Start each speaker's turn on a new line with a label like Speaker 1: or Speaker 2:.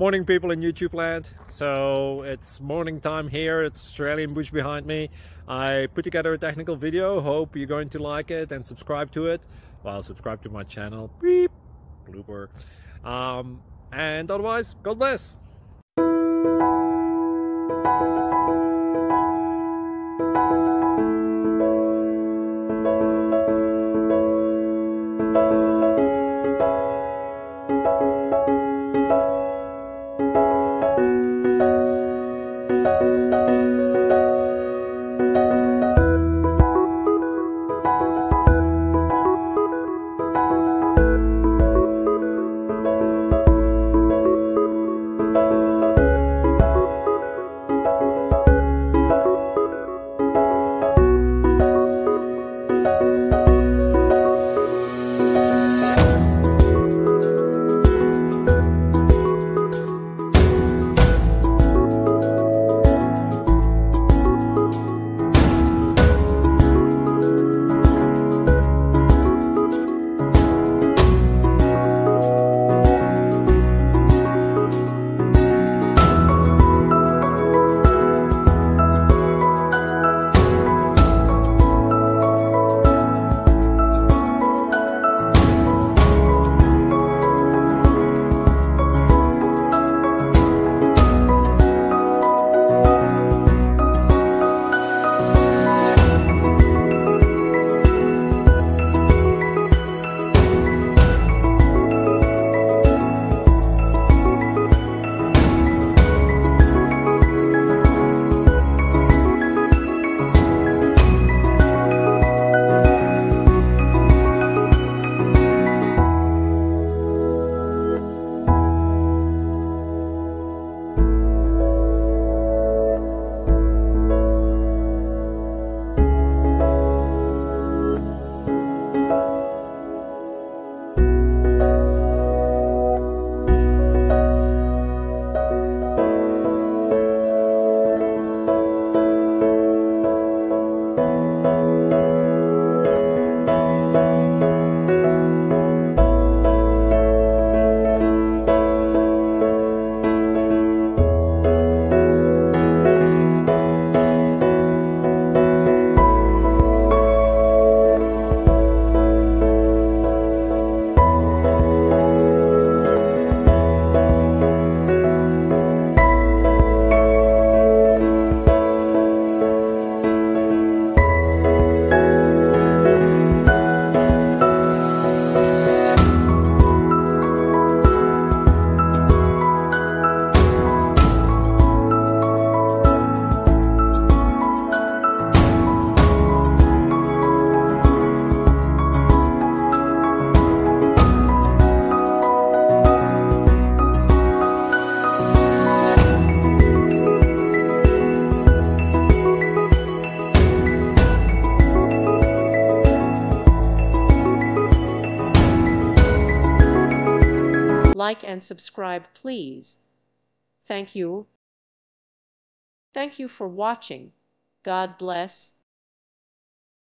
Speaker 1: Morning, people in YouTube land. So it's morning time here. It's Australian bush behind me. I put together a technical video. Hope you're going to like it and subscribe to it. Well, subscribe to my channel. Beep. Blooper. And otherwise, God bless.
Speaker 2: Like and subscribe, please. Thank you. Thank you for watching. God bless.